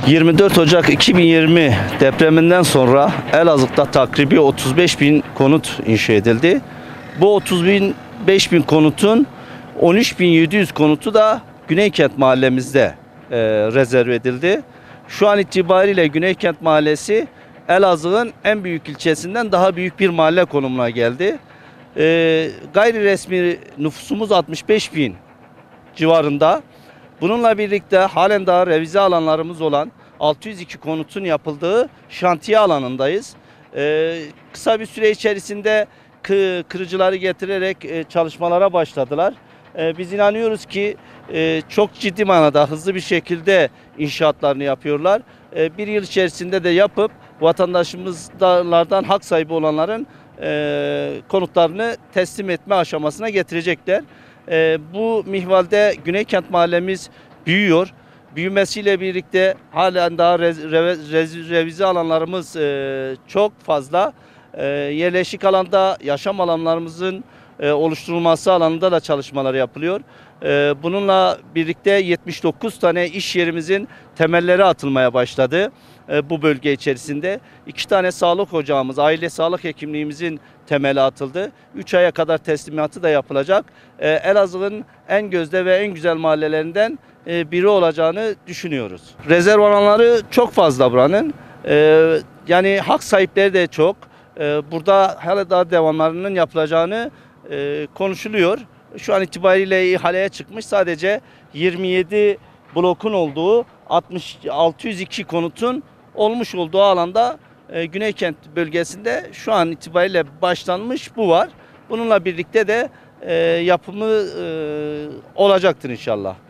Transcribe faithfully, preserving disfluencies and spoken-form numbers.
yirmi dört Ocak iki bin yirmi depreminden sonra Elazığ'da takribi otuz beş bin konut inşa edildi. Bu otuz beş bin konutun on üç bin yedi yüz konutu da Güneykent mahallemizde e, rezerv edildi. Şu an itibariyle Güneykent mahallesi Elazığ'ın en büyük ilçesinden daha büyük bir mahalle konumuna geldi. E, gayri resmi nüfusumuz altmış beş bin civarında. Bununla birlikte halen daha revize alanlarımız olan altı yüz iki konutun yapıldığı şantiye alanındayız. Ee, kısa bir süre içerisinde kırıcıları getirerek e, çalışmalara başladılar. E, biz inanıyoruz ki e, çok ciddi manada hızlı bir şekilde inşaatlarını yapıyorlar. E, bir yıl içerisinde de yapıp vatandaşımızlardan hak sahibi olanların e, konutlarını teslim etme aşamasına getirecekler. E, bu mihvalde Güneykent mahallemiz büyüyor. Büyümesiyle birlikte halen daha rez, rez, revize alanlarımız e, çok fazla. E, yerleşik alanda yaşam alanlarımızın e, oluşturulması alanında da çalışmalar yapılıyor. E, bununla birlikte yetmiş dokuz tane iş yerimizin temelleri atılmaya başladı. E, bu bölge içerisinde iki tane sağlık ocağımız, aile sağlık hekimliğimizin temeli atıldı. üç aya kadar teslimatı da yapılacak. E, Elazığ'ın en gözde ve en güzel mahallelerinden e, biri olacağını düşünüyoruz. Rezerv alanları çok fazla buranın. E, yani hak sahipleri de çok. E, burada hala daha devamlarının yapılacağını e, konuşuluyor. Şu an itibariyle ihaleye çıkmış sadece yirmi yedi blokun olduğu altmış altı yüz iki konutun olmuş olduğu alanda e, Güneykent bölgesinde şu an itibariyle başlanmış bu var. Bununla birlikte de e, yapımı e, olacaktır inşallah.